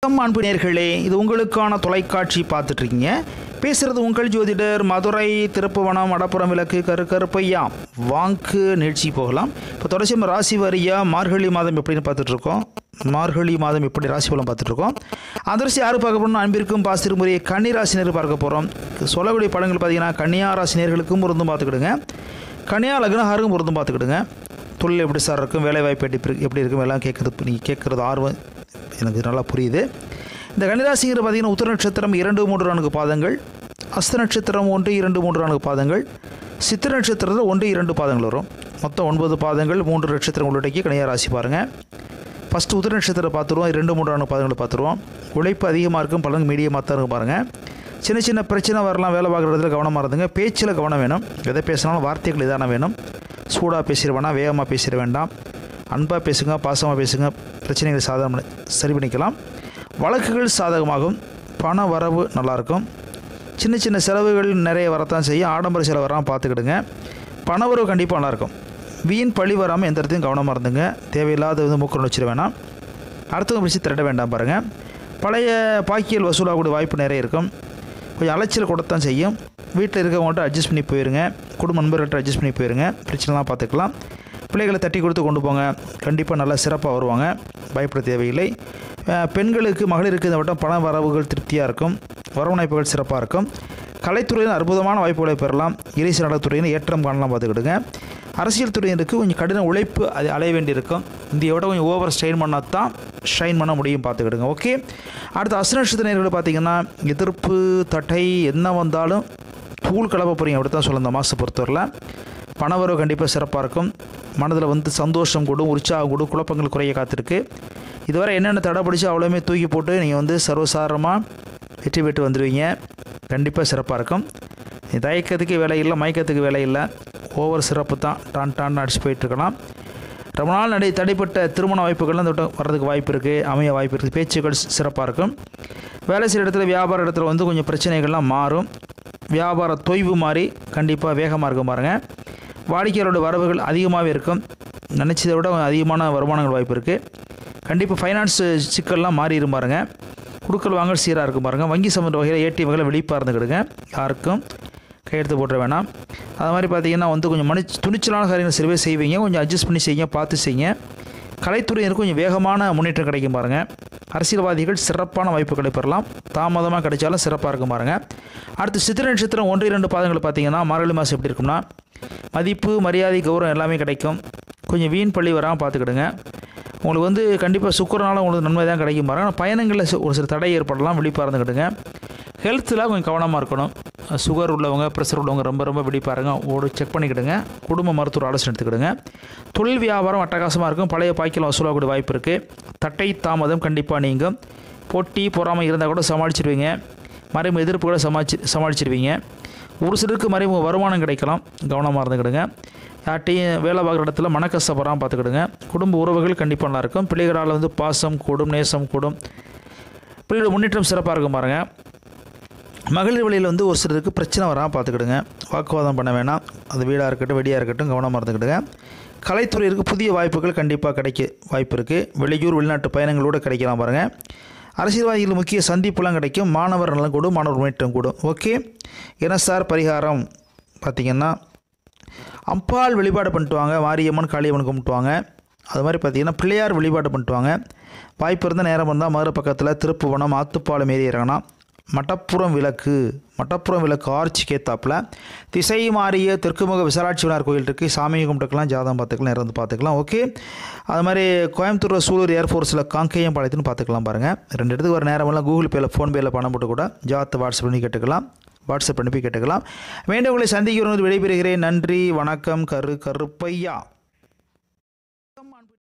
அன்பு நேயர்களே, இது உங்களுக்கான தொலைக்காட்சி பார்த்துட்ருக்கீங்க. பேசுகிறது உங்கள் ஜோதிடர் மதுரை திருப்புவனம் மடப்புறம் விளக்கு கருப்பையா. வாங்கு நிகழ்ச்சி போகலாம். இப்போ தொடர்ச்சி ராசி வாரியாக மார்கழி மாதம் எப்படின்னு பார்த்துட்ருக்கோம். மார்கழி மாதம் எப்படி ராசி பலம் பார்த்துட்ருக்கோம். அதர்சி யார் பார்க்க போகிறோம்? அன்பிற்கும் பாசிருமுறையை கன்னி ராசினர் பார்க்க போகிறோம். சொல்லக்கூடிய படங்கள் பார்த்தீங்கன்னா கன்னியா ராசினியர்களுக்கும் பொருந்தும் பார்த்துக்கிடுங்க, கன்னியா லக்னஹாருக்கும் பொருந்தும் பார்த்துக்கிடுங்க. தொழில் எப்படி சார் இருக்கும், வேலைவாய்ப்பு எப்படி இருக்கும் எல்லாம் கேட்குறது, நீங்கள் கேட்குறது ஆர்வம் எனக்கு நல்லா புரியுது. இந்த கன்னிராசிங்கிற பார்த்திங்கன்னா உத்திர நட்சத்திரம் 2, 3, 4 பாதங்கள், அஸ்த நட்சத்திரம் 1, 2, 3, 4 பாதங்கள், சித்திர நட்சத்திரத்தில் 1, 2 பாதங்கள் வரும். மொத்தம் 9 பாதங்கள், 3 நட்சத்திரம் உள்ளடக்கி கன்னியா ராசி பாருங்கள். ஃபஸ்ட்டு உத்திர நட்சத்திரம் பார்த்துருவோம், 2, 3, 4 பாதங்களை பார்த்துருவோம். உழைப்பு அதிகமாக இருக்கும், பலன் மீடியமாக தான் இருக்கும் பாருங்கள். சின்ன சின்ன பிரச்சனை வரலாம், வேலை பார்க்குறதுல கவனமாக இருந்துங்க. பேச்சில் கவனம் வேணும். எதை பேசினாலும் வார்த்தைகள் இதான வேணும். சூடாக பேசிட வேண்டாம், வேகமாக பேசிட வேண்டாம். அன்பாக பேசுங்க, பாசமாக பேசுங்க, பிரச்சனைகளை சரி பண்ணிக்கலாம். வழக்குகள் சாதகமாகும், பண வரவு நல்லாயிருக்கும். சின்ன சின்ன செலவுகள் நிறைய வரத்தான் செய்யும், ஆடம்பர செலவு வராமல் பார்த்துக்கிடுங்க. பண வரவு கண்டிப்பாக நல்லாயிருக்கும். வீண் பழி வராமல் எந்த இடத்தையும் கவனமாக இருந்துங்க. தேவையில்லாத மூக்கணும் வச்சிட வேணாம். அடுத்தவங்க பிடிச்சி திரட்ட வேண்டாம் பாருங்கள். பழைய பாக்கியல் வசூலாகக்கூடிய வாய்ப்பு நிறைய இருக்கும். கொஞ்சம் அலைச்சல் கொடுத்தான் செய்யும். வீட்டில் இருக்கவங்கள்ட்ட அட்ஜஸ்ட் பண்ணி போயிருங்க, குடும்ப நண்பர்கள்ட்ட அட்ஜஸ்ட் பண்ணி போயிருங்க. பிரச்சனைலாம் பார்த்துக்கலாம். பிள்ளைகளை தட்டி கொடுத்து கொண்டு போங்க, கண்டிப்பாக நல்லா சிறப்பாக வருவாங்க, பயப்பட தேவையில்லை. பெண்களுக்கு மகளிருக்கு இந்த வட்டம் பண வரவுகள் திருப்தியாக இருக்கும், வரவணைப்புகள் சிறப்பாக இருக்கும். கலைத்துறையின் அற்புதமான வாய்ப்புகளை பெறலாம். இறைசி நலத்துறையின் ஏற்றம் காணலாம் பார்த்துக்கிடுங்க. அரசியல் துறையினருக்கு கொஞ்சம் கடின உழைப்பு அது அலைய வேண்டியிருக்கும். இந்தியோட கொஞ்சம் ஓவர் ஸ்ட்ரெயின் பண்ணால் தான் ஷைன் பண்ண முடியும் பார்த்துக்கிடுங்க. ஓகே, அடுத்த அஸ்த நட்சத்திரர்கள் பார்த்திங்கன்னா எதிர்ப்பு தட்டை என்ன வந்தாலும் தூள் கலப்ப போகிறீங்க அப்படி தான் சொல்ல. இந்த மாதத்தை பொறுத்தவரையில் பணவரவு கண்டிப்பாக சிறப்பாக இருக்கும். மனதில் சந்தோஷம் கூடும், உற்சாகம் கூடும், குழப்பங்கள் குறைய காத்திருக்கு. இதுவரை என்னென்ன தடை பிடிச்சோ அவ்வளோமே தூக்கி போட்டு நீங்கள் சர்வசாரமாக வெற்றி பெற்று வந்துடுவீங்க. கண்டிப்பாக சிறப்பாக இருக்கும். தயக்கத்துக்கு வேலை இல்லை, மயக்கத்துக்கு வேலை இல்லை, ஓவர் சிறப்பு தான். டான் அடிச்சு போயிட்டுருக்கலாம். ரொம்ப நாள் தடைப்பட்ட திருமண வாய்ப்புகள்லாம் இந்த வர்றதுக்கு வாய்ப்பு இருக்குது, அமைய வாய்ப்பு இருக்குது. பேச்சுக்கள் சிறப்பாக இருக்கும். வேலை செய்கிற இடத்துல வியாபார இடத்துல கொஞ்சம் பிரச்சனைகள்லாம் மாறும். வியாபார தொய்வு மாதிரி கண்டிப்பாக வேகமாக இருக்கும் பாருங்கள். வாடிக்கையாளரோட வரவுகள் அதிகமாகவே இருக்கும். நினச்சதை விட அதிகமான வருமானங்கள் வாய்ப்பு இருக்குது. கண்டிப்பாக ஃபைனான்ஸ் சிக்கல்லாம் மாறிடும் பாருங்கள். குடுக்கல் வாங்கல் சீராக இருக்கும் பாருங்கள். வங்கி சம்மந்த வகையில் ஏடிஎம் வகையில் வெளிப்பாக இருந்துக்கிடுங்க. யாருக்கும் கையெழுத்து போட்டுற வேணாம். அது மாதிரி பார்த்திங்கன்னா கொஞ்சம் துணிச்சலான காரியங்கள் சிறுவே செய்வீங்க. கொஞ்சம் அட்ஜஸ்ட் பண்ணி செய்யுங்க, பார்த்து செய்யுங்க. கலைத்துறையினருக்கு கொஞ்சம் வேகமான முன்னேற்றம் கிடைக்கும் பாருங்கள். அரசியல்வாதிகள் சிறப்பான வாய்ப்புகளை பெறலாம். தாமதமாக கிடைச்சாலும் சிறப்பாக இருக்கும் பாருங்கள். அடுத்து சித்திர நட்சத்திரம் 1, 2 பாதங்கள் பார்த்திங்கன்னா மார்கழி மாதம் எப்படி இருக்கும்னா மதிப்பு, மரியாதை, கௌரவம் எல்லாமே கிடைக்கும். கொஞ்சம் வீண் பள்ளி வராமல் பார்த்துக்கிடுங்க. உங்களுக்கு கண்டிப்பாக சுக்கரனால உங்களுக்கு நன்மை தான் கிடைக்கும் பாருங்கள். ஆனால் பயணங்களில் ஒரு சில தடை ஏற்படலாம், விழிப்பாக இருந்துக்கிடுங்க. ஹெல்த்தில் கொஞ்சம் கவனமாக இருக்கணும். சுகர் உள்ளவங்க, ப்ரெஷர் உள்ளவங்க ரொம்ப விழிப்பாருங்க. செக் பண்ணிக்கிடுங்க. குடும்ப மருத்துவர் ஆலோசனை எடுத்துக்கிடுங்க. தொழில் வியாபாரம் அட்டகாசமாக இருக்கும். பழைய பாய்க்கில் வசூலாகக்கூடிய வாய்ப்பு இருக்குது. தட்டை தாமதம் கண்டிப்பாக நீங்கும். போட்டி பொறாமை இருந்தால் கூட சமாளிச்சிடுவீங்க. மறைமுக எதிர்ப்புகளை சமாளிச்சிடுவீங்க. ஒரு சிலருக்கு மறைமுக வருமானம் கிடைக்கலாம், கவனமாக இருந்துக்கிடுங்க. யார்ட்டையும் வேலை பார்க்குற இடத்துல மனக்கஷ்டப்படாமல் பார்த்துக்கிடுங்க. குடும்ப உறவுகள் கண்டிப்பாக நல்லாயிருக்கும். பிள்ளைகளால் பாசம் கூடும், நேசம் கூடும். பிள்ளைகளோட முன்னேற்றம் சிறப்பாக இருக்கும் பாருங்கள். மகளிர் வழியில் ஒரு சிலருக்கு பிரச்சனை வராமல் பார்த்துக்கிடுங்க. வாக்குவாதம் பண்ண வேணாம். அது வீடாக இருக்கட்டும், வெடியாக இருக்கட்டும், கவனமாக இருந்துக்கிடுங்க. கலைத்துறையிற்கு புதிய வாய்ப்புகள் கண்டிப்பாக கிடைக்க வாய்ப்பு இருக்குது. வெளியூர் வெளிநாட்டு பயணங்களோடு கிடைக்கலாம் பாருங்கள். அரசியல்வாதிகள் முக்கிய சந்திப்புலாம் கிடைக்கும். மாணவர் நலன் கூடும், மாணவர் முன்னேற்றம் கூடும். ஓகே, என்ன சார் பரிகாரம் பார்த்திங்கன்னா அம்பாள் வழிபாடு பண்ணிட்டு வாங்க. மாரியம்மன், காளியம்மன் கும்பிட்டுவாங்க. அது மாதிரி பார்த்திங்கன்னா பிள்ளையார் வழிபாடு பண்ணிட்டு வாங்க. வாய்ப்பு இருந்தால் நேரம் இருந்தால் மதுரை பக்கத்தில் திருப்புவனம் ஆத்துப்பாலம் ஏறி இறங்கினா மட்டப்புறம் விளக்கு ஆர்ச்சி கேத்தாப்பில் திசை மாறிய தெற்குமுக விசாலாட்சி விநாயகர் கோயில் இருக்குது. சாமி கும்பிட்டுக்கலாம், ஜாதகம் பார்த்துக்கலாம், நேரம் பார்த்துக்கலாம். ஓகே, அது மாதிரி கோயம்புத்தூர் சூலூர் ஏர்ஃபோர்ஸில் காங்கேயம் பாளையத்துன்னு பார்த்துக்கலாம் பாருங்கள். 2 இடத்துக்கு வர நேரமெல்லாம் கூகுள் பேயில், ஃபோன்பேயில் பணம் போட்டு கூட ஜாதகத்தை வாட்ஸ்அப் பண்ணி கேட்டுக்கலாம். மீண்டும் உங்களை சந்திக்கிறோம். விடைபெறுகிறேன். நன்றி, வணக்கம். கருப்பையா.